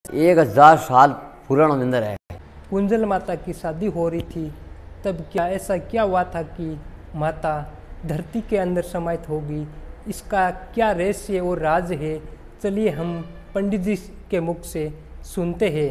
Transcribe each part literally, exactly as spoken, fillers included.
एक हजार साल पुराना मंदिर है। कुंजल माता की शादी हो रही थी, तब क्या ऐसा क्या हुआ था कि माता धरती के अंदर समाहित होगी? इसका क्या रहस्य और राज है? चलिए हम पंडित जी के मुख से सुनते हैं।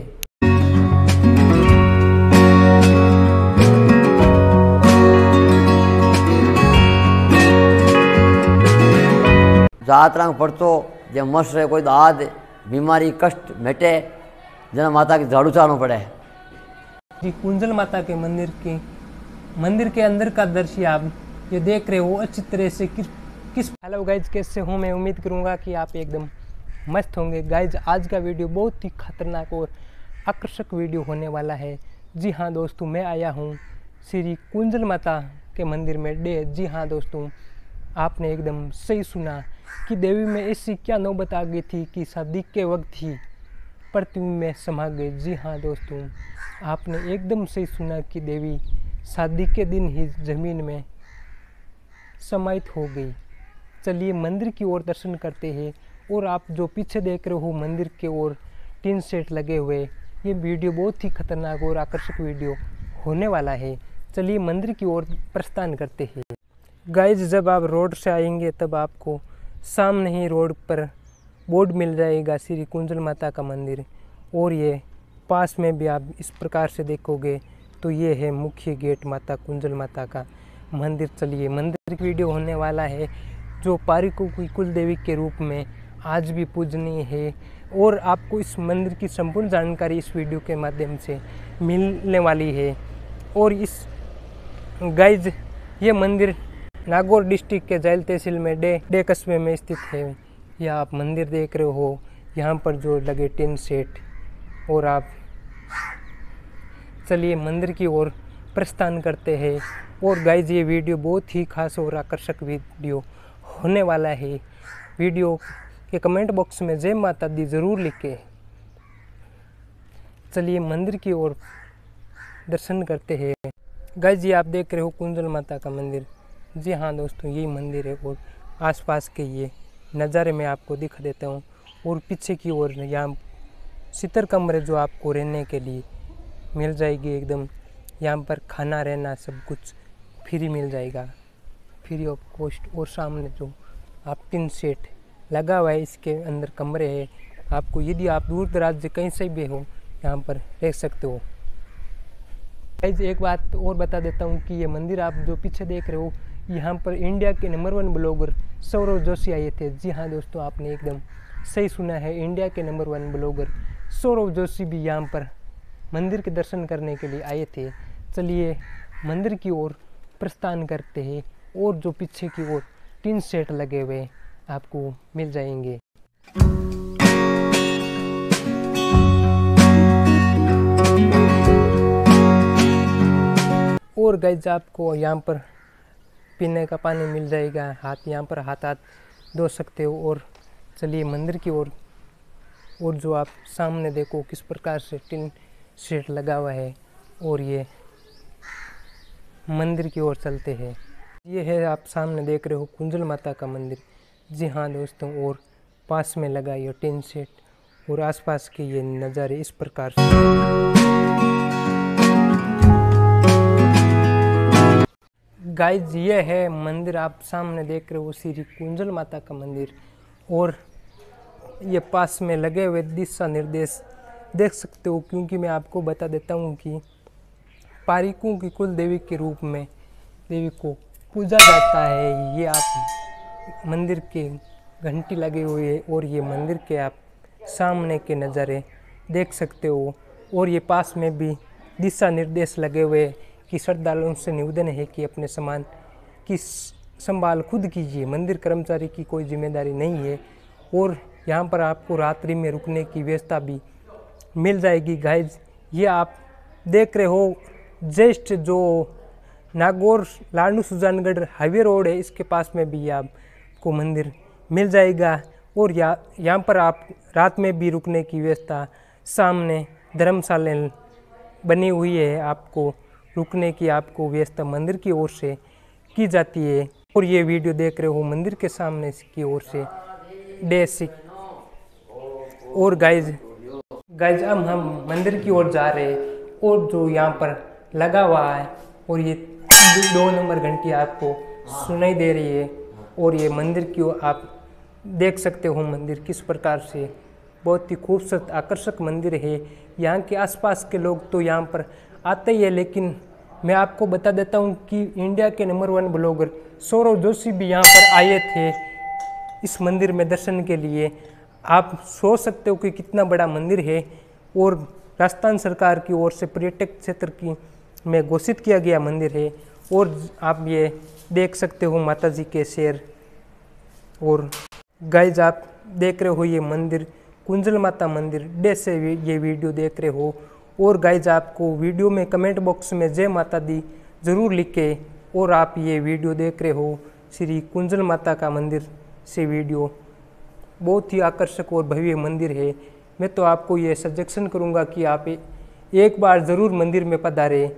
जातरा पड़तो जब मस रहे कोई दाद बीमारी कष्ट मिटे जना माता की झाड़ू चालू पड़े। जी कुंजल माता के मंदिर के मंदिर के अंदर का दृश्य आप ये देख रहे हो अच्छी तरह से किस किस हेलो गाइज, कैसे हूँ? मैं उम्मीद करूँगा कि आप एकदम मस्त होंगे। गाइज आज का वीडियो बहुत ही खतरनाक और आकर्षक वीडियो होने वाला है। जी हाँ दोस्तों, मैं आया हूँ श्री कुंजल माता के मंदिर में डे। जी हाँ दोस्तों, आपने एकदम सही सुना कि देवी में ऐसी क्या नौबत आ गई थी कि शादी के वक्त ही पृथ्वी में समा गई। जी हाँ दोस्तों, आपने एकदम सही सुना कि देवी शादी के दिन ही जमीन में समाहित हो गई। चलिए मंदिर की ओर दर्शन करते हैं। और आप जो पीछे देख रहे हो मंदिर के ओर टीन सेट लगे हुए, ये वीडियो बहुत ही खतरनाक और आकर्षक वीडियो होने वाला है। चलिए मंदिर की ओर प्रस्थान करते हैं। गाइज जब आप रोड से आएंगे तब आपको सामने ही रोड पर बोर्ड मिल जाएगा श्री कुंजल माता का मंदिर। और ये पास में भी आप इस प्रकार से देखोगे तो ये है मुख्य गेट माता कुंजल माता का मंदिर। चलिए मंदिर की वीडियो होने वाला है जो पारिकों की कुल देवी के रूप में आज भी पूजनीय है। और आपको इस मंदिर की संपूर्ण जानकारी इस वीडियो के माध्यम से मिलने वाली है। और इस गाइज ये मंदिर नागौर डिस्ट्रिक्ट के जैल तहसील में डे डे कस्बे में स्थित है। यह आप मंदिर देख रहे हो, यहाँ पर जो लगे टिन सेट। और आप चलिए मंदिर की ओर प्रस्थान करते हैं। और गाइज ये वीडियो बहुत ही खास और आकर्षक वीडियो होने वाला है। वीडियो के कमेंट बॉक्स में जय माता दी ज़रूर लिखें। चलिए मंदिर की ओर दर्शन करते हैं। गाइज ये आप देख रहे हो कुंजल माता का मंदिर। जी हाँ दोस्तों, यही मंदिर है। और आसपास के ये नज़ारे मैं आपको दिखा देता हूँ। और पीछे की ओर यहाँ सितर कमरे जो आपको रहने के लिए मिल जाएगी एकदम। यहाँ पर खाना रहना सब कुछ फ्री मिल जाएगा, फ्री ऑफ कॉस्ट। और सामने जो आप टिन सेट लगा हुआ है इसके अंदर कमरे हैं। आपको यदि आप दूर दराज से कहीं से भी हो यहाँ पर रह सकते हो। गाइस एक बात और बता देता हूँ कि ये मंदिर आप जो पीछे देख रहे हो, यहाँ पर इंडिया के number one blogger Saurav Joshi आए थे। जी हाँ दोस्तों, आपने एकदम सही सुना है, इंडिया के number one blogger Saurav Joshi भी यहाँ पर मंदिर के दर्शन करने के लिए आए थे। चलिए मंदिर की ओर प्रस्थान करते हैं। और जो पीछे की ओर टीन सेट लगे हुए आपको मिल जाएंगे। और गाइज आपको यहाँ पर पीने का पानी मिल जाएगा, हाथ यहाँ पर हाथ हाथ धो सकते हो। और चलिए मंदिर की ओर और, और जो आप सामने देखो किस प्रकार से टिन शेड लगा हुआ है। और ये मंदिर की ओर चलते हैं। ये है आप सामने देख रहे हो कुंजल माता का मंदिर। जी हाँ दोस्तों, और पास में लगा ये टिन शेड और आसपास के ये नज़ारे इस प्रकार से। गाइज ये है मंदिर आप सामने देख रहे हो श्री कुंजल माता का मंदिर। और ये पास में लगे हुए दिशा निर्देश देख सकते हो, क्योंकि मैं आपको बता देता हूँ कि पारिकों की कुल देवी के रूप में देवी को पूजा जाता है। ये आप मंदिर के घंटी लगे हुए है और ये मंदिर के आप सामने के नज़ारे देख सकते हो। और ये पास में भी दिशा निर्देश लगे हुए कि श्रद्धालुओं से निवेदन है कि अपने सामान की संभाल खुद कीजिए, मंदिर कर्मचारी की कोई जिम्मेदारी नहीं है। और यहाँ पर आपको रात्रि में रुकने की व्यवस्था भी मिल जाएगी। गाइज ये आप देख रहे हो जस्ट जो नागौर लाडनू सुजानगढ़ हाईवे रोड है, इसके पास में भी आपको मंदिर मिल जाएगा। और यहाँ यहाँ पर आप रात में भी रुकने की व्यवस्था, सामने धर्मशाला बनी हुई है, आपको रुकने की आपको व्यवस्था मंदिर की ओर से की जाती है। और ये वीडियो देख रहे हो मंदिर के सामने की ओर से डे सिक्स। और गाइज गाइज अब हम मंदिर की ओर जा रहे हैं और जो यहाँ पर लगा हुआ है और ये दो नंबर घंटी आपको सुनाई दे रही है और ये मंदिर की ओर आप देख सकते हो मंदिर किस प्रकार से बहुत ही खूबसूरत आकर्षक मंदिर है। यहाँ के आसपास के लोग तो यहाँ पर आते ही है, लेकिन मैं आपको बता देता हूँ कि इंडिया के number one blogger Saurav Joshi भी यहाँ पर आए थे इस मंदिर में दर्शन के लिए। आप सोच सकते हो कि कितना बड़ा मंदिर है और राजस्थान सरकार की ओर से पर्यटक क्षेत्र की में घोषित किया गया मंदिर है। और आप ये देख सकते हो माता जी के शेर। और गाइज आप देख रहे हो ये मंदिर कुंजल माता मंदिर डे से ये वीडियो देख रहे हो। और गाइज आपको वीडियो में कमेंट बॉक्स में जय माता दी ज़रूर लिखे। और आप ये वीडियो देख रहे हो श्री कुंजल माता का मंदिर से वीडियो, बहुत ही आकर्षक और भव्य मंदिर है। मैं तो आपको ये सजेशन करूंगा कि आप एक बार ज़रूर मंदिर में पधारें।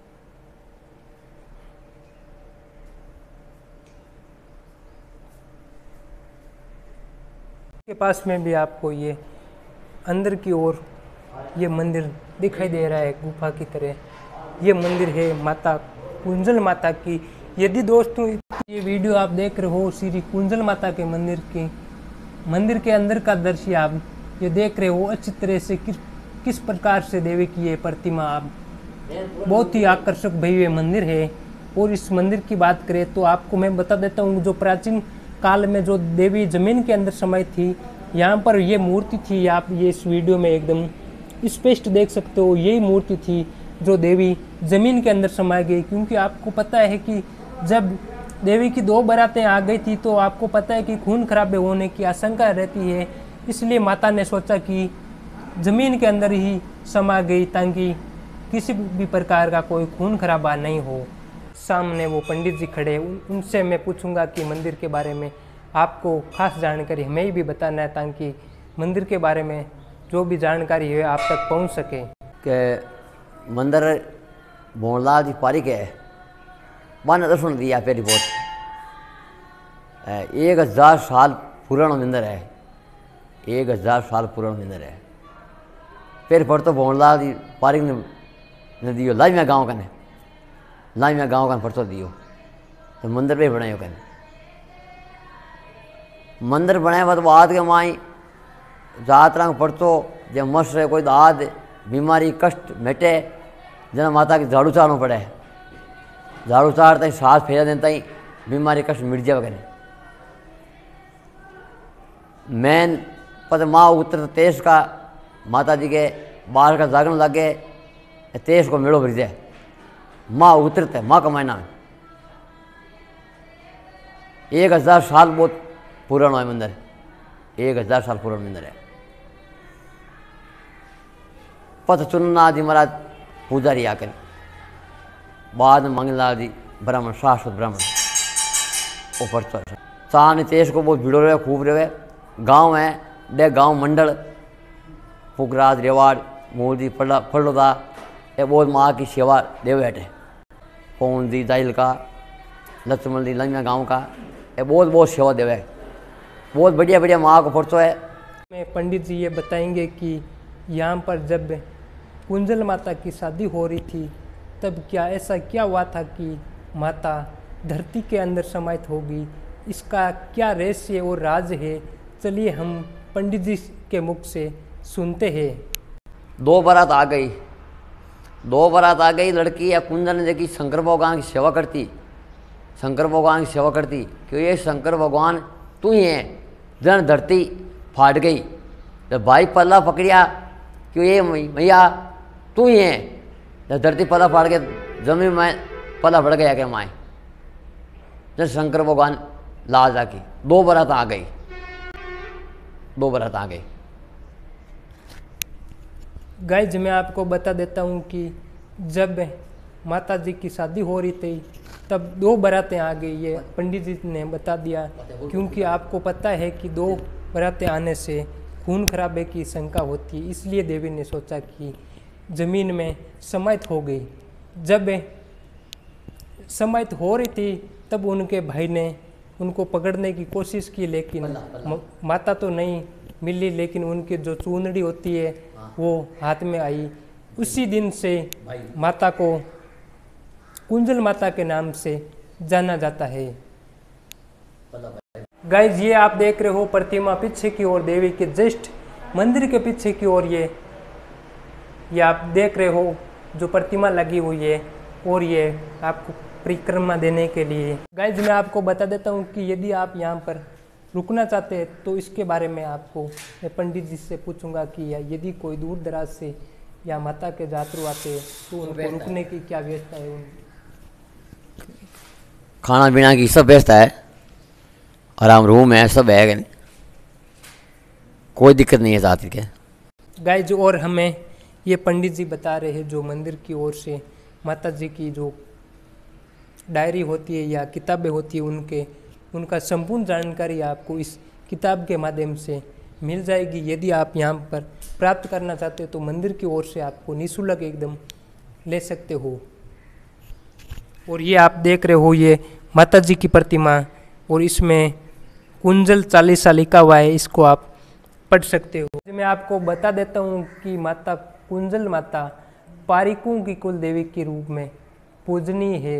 के पास में भी आपको ये अंदर की ओर ये मंदिर दिखाई दे रहा है गुफा की तरह। ये मंदिर है माता कुंजल माता की। यदि दोस्तों ये वीडियो आप देख रहे हो श्री कुंजल माता के मंदिर की मंदिर के अंदर का दृश्य आप ये देख रहे हो अच्छी तरह से किस किस प्रकार से देवी की ये प्रतिमा आप बहुत ही आकर्षक भव्य मंदिर है। और इस मंदिर की बात करें तो आपको मैं बता देता हूँ जो प्राचीन काल में जो देवी जमीन के अंदर समाई थी, यहाँ पर ये मूर्ति थी। आप ये इस वीडियो में एकदम स्पष्ट देख सकते हो, यही मूर्ति थी जो देवी जमीन के अंदर समाई गई। क्योंकि आपको पता है कि जब देवी की दो बारातें आ गई थी तो आपको पता है कि खून खराबे होने की आशंका रहती है, इसलिए माता ने सोचा कि ज़मीन के अंदर ही समा गई ताकि किसी भी प्रकार का कोई खून खराबा नहीं हो। सामने वो पंडित जी खड़े, उन, उनसे मैं पूछूंगा कि मंदिर के बारे में आपको खास जानकारी हमें भी बताना है ताकि मंदिर के बारे में जो भी जानकारी है आप तक पहुंच सके। कि मंदिर भोनलाल जी पारी के मैंने दर्शन दिया पहली बहुत एक हज़ार साल पुराना मंदिर है। एक हज़ार साल पुराना मंदिर है। फिर पर तो भोनलाल जी पारी ने, ने दियो लाइमिया गाँव कने लाइमिया गाँव का परतो दियो तो मंदिर भी बनायो कने। मंदिर बनाए बाद बाद के माई जातरा पड़तो जब मस रहे कोई दाद बीमारी कष्ट मिटे जना माता के झाड़ू चारना पड़े। झाड़ू चारता ही सांस फेरा देता ही बीमारी कष्ट मिट जाए कने। मैन पद माँ उतर तेज का माता जी के बाहर का जागरण लगे तेज को मेड़ो भर जाए। माँ उतरते माँ का महीना में एक हज़ार साल बहुत पुराना है मंदिर। एक हज़ार साल पुराना मंदिर है। पथ चुनना जी महाराज पुजारी आकर बाद में मंगललाल जी ब्राह्मण शाश्वत ब्राह्मण ऊपर चल चांद तेज को बहुत भिड़ो रहे खूब रहे। गांव है डे गांव मंडल पुगराज रेवाड़ मूर्ति फल फलोदा ये बहुत माँ की सेवा देव बैठे। पवन दी दाइल का लक्ष्मण दी लंगा गांव का ये बहुत बहुत सेवा देवे। बहुत बढ़िया बढ़िया माँ को परचो है। मैं पंडित जी ये बताएंगे कि यहाँ पर जब कुंजल माता की शादी हो रही थी तब क्या ऐसा क्या हुआ था कि माता धरती के अंदर समाहित होगी, इसका क्या रहस्य और राज है, चलिए हम पंडित जी के मुख से सुनते हैं। दो बारात आ गई दो बारात आ गई लड़की या कुंजल ने देखी शंकर भगवान की सेवा करती शंकर भगवान की सेवा करती क्यों ये शंकर भगवान तू ही है। जन धरती फाट गई जब भाई पल्ला पकड़िया क्यों ये मैया तू ही है। जब धरती पल्ला फाड़ के जमीन में पल्ला फट गया क्या माए जब शंकर भगवान लाज आकी दो बारात आ गई दो बारात आ गई। गाइज मैं आपको बता देता हूँ कि जब माता जी की शादी हो रही थी तब दो बारातें आ गई, ये पंडित जी ने बता दिया। क्योंकि आपको पता है कि दो बारातें आने से खून खराबे की शंका होती है, इसलिए देवी ने सोचा कि ज़मीन में समाहित हो गई। जब समाहित हो रही थी तब उनके भाई ने उनको पकड़ने की कोशिश की, लेकिन माता तो नहीं मिली, लेकिन उनकी जो चूंदड़ी होती है वो हाथ में आई। उसी दिन से माता को कुंजल माता के नाम से जाना जाता है। गाइज ये आप देख रहे हो प्रतिमा पीछे की ओर, देवी के जस्ट मंदिर के पीछे की ओर ये ये आप देख रहे हो जो प्रतिमा लगी हुई है, और ये आपको परिक्रमा देने के लिए। गाइज मैं आपको बता देता हूँ कि यदि आप यहाँ पर रुकना चाहते हैं तो इसके बारे में आपको मैं पंडित जी से पूछूंगा कि यदि कोई दूर दराज से या माता के यात्रु आते हैं तो उनको रुकने की क्या व्यवस्था है। खाना पीना की सब व्यवस्था है, आराम रूम है, सब है, कोई दिक्कत नहीं है साथ के। गाइज और हमें ये पंडित जी बता रहे हैं जो मंदिर की ओर से माता जी की जो डायरी होती है या किताबें होती है उनके उनका संपूर्ण जानकारी आपको इस किताब के माध्यम से मिल जाएगी। यदि आप यहाँ पर प्राप्त करना चाहते हो तो मंदिर की ओर से आपको निःशुल्क एकदम ले सकते हो। और ये आप देख रहे हो ये माता जी की प्रतिमा, और इसमें कुंजल चालीसा लिखा हुआ है, इसको आप पढ़ सकते हो। मैं आपको बता देता हूँ कि माता कुंजल माता पारिकों की कुल देवी के रूप में पूजनीय है।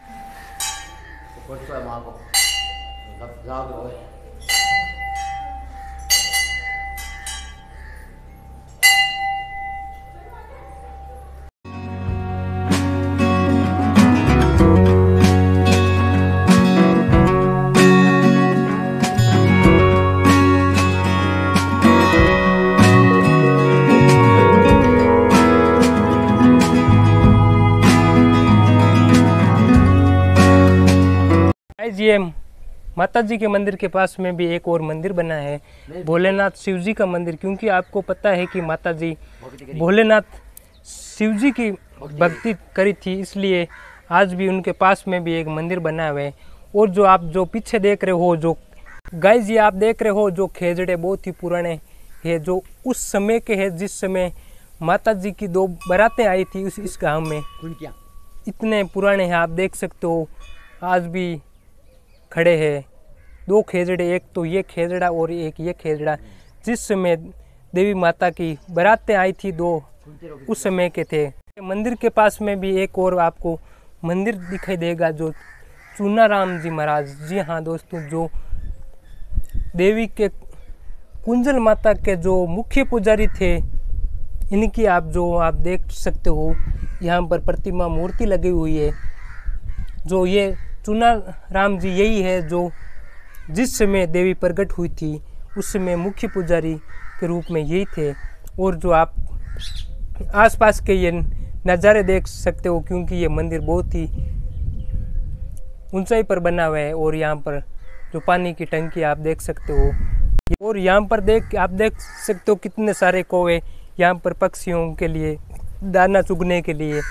ये माता जी के मंदिर के पास में भी एक और मंदिर बना है, भोलेनाथ शिव जी का मंदिर। क्योंकि आपको पता है कि माता जी भोलेनाथ शिव जी की भक्ति करी थी, इसलिए आज भी उनके पास में भी एक मंदिर बना हुआ है। और जो आप जो पीछे देख रहे हो, जो गाइस ये आप देख रहे हो जो खेजड़े बहुत ही पुराने हैं, जो उस समय के हैं जिस समय माता जी की दो बारातें आई थी उस इस गाँव में। इतने पुराने हैं, आप देख सकते हो आज भी खड़े हैं दो खेजड़े, एक तो ये खेजड़ा और एक ये खेजड़ा जिस समय देवी माता की बारातें आई थी दो उस समय के थे। मंदिर के पास में भी एक और आपको मंदिर दिखाई देगा जो चूनाराम जी महाराज। जी हाँ दोस्तों, जो देवी के कुंजल माता के जो मुख्य पुजारी थे, इनकी आप जो आप देख सकते हो यहाँ पर प्रतिमा मूर्ति लगी हुई है। जो ये चूनाराम जी यही है जो जिस समय देवी प्रकट हुई थी उस समय मुख्य पुजारी के रूप में यही थे। और जो आप आसपास के ये नज़ारे देख सकते हो, क्योंकि ये मंदिर बहुत ही ऊंचाई पर बना हुआ है। और यहाँ पर जो पानी की टंकी आप देख सकते हो, और यहाँ पर देख आप देख सकते हो कितने सारे कौवे यहाँ पर पक्षियों के लिए दाना चुगने के लिए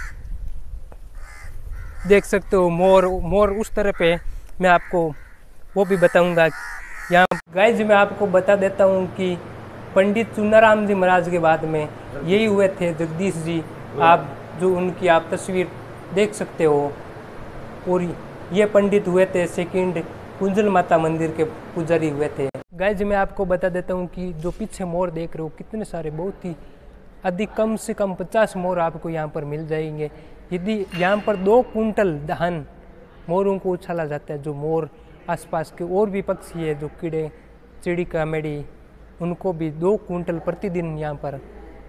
देख सकते हो। मोर मोर उस तरह पे मैं आपको वो भी बताऊंगा। यहाँ गाइस मैं आपको बता देता हूँ कि पंडित चूनाराम जी महाराज के बाद में यही हुए थे जगदीश जी, आप जो उनकी आप तस्वीर देख सकते हो। और ये पंडित हुए थे सेकंड कुंजल माता मंदिर के पुजारी हुए थे। गाइस मैं आपको बता देता हूँ कि जो पीछे मोर देख रहे हो कितने सारे, बहुत ही अधिक कम से कम पचास मोर आपको यहाँ पर मिल जाएंगे। यदि यहाँ पर दो कुंटल धान मोरों को उछाला जाता है। जो मोर आसपास के और भी पक्षी है, जो कीड़े चिड़ी कामेड़ी, उनको भी दो कुंटल प्रतिदिन यहाँ पर।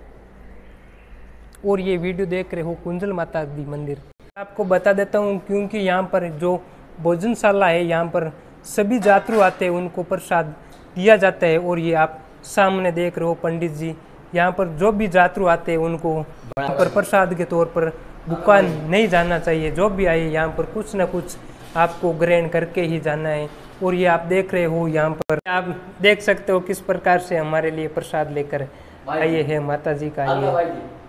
और ये वीडियो देख रहे हो कुंजल माता दी मंदिर। आपको बता देता हूँ क्योंकि यहाँ पर जो भोजनशाला है, यहाँ पर सभी यात्रु आते हैं, उनको प्रसाद दिया जाता है। और ये आप सामने देख रहे हो पंडित जी, यहाँ पर जो भी यात्रु आते हैं उनको यहाँ पर प्रसाद के तौर पर भूखा नहीं जाना चाहिए। जो भी आए यहाँ पर कुछ ना कुछ आपको ग्रहण करके ही जाना है। और ये आप देख रहे हो यहाँ पर आप देख सकते हो किस प्रकार से हमारे लिए प्रसाद लेकर आए हैं माता जी का। ये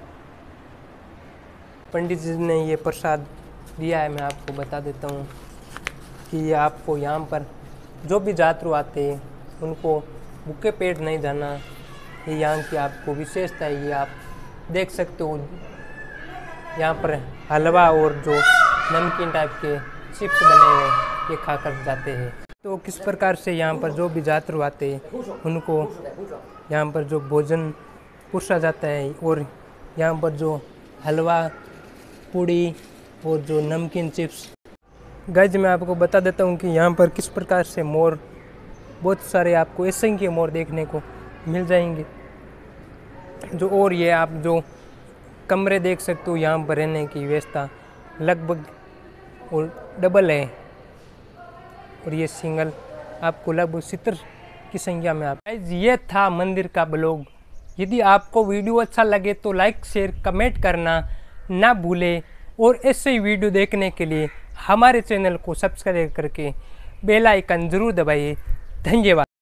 पंडित जी ने ये प्रसाद दिया है। मैं आपको बता देता हूँ कि ये आपको यहाँ पर जो भी यात्रु आते हैं उनको भूखे पेट नहीं जाना, ये यहाँ की आपको विशेषता है। ये आप देख सकते हो यहाँ पर हलवा और जो नमकीन टाइप के चिप्स बने हुए ये खाकर जाते हैं। तो किस प्रकार से यहाँ पर जो भी यात्रु आते हैं उनको यहाँ पर जो भोजन परोसा जाता है और यहाँ पर जो हलवा पूड़ी और जो नमकीन चिप्स। गाइस मैं आपको बता देता हूँ कि यहाँ पर किस प्रकार से मोर, बहुत सारे आपको असंख्य मोर देखने को मिल जाएंगे। जो और ये आप जो कमरे देख सकते हो, यहाँ पर रहने की व्यवस्था लगभग और डबल है और ये सिंगल आपको लगभग सत्तर की संख्या में। आप ये था मंदिर का ब्लॉग। यदि आपको वीडियो अच्छा लगे तो लाइक शेयर कमेंट करना ना भूलें और ऐसे ही वीडियो देखने के लिए हमारे चैनल को सब्सक्राइब करके बेल आइकन ज़रूर दबाइए। धन्यवाद।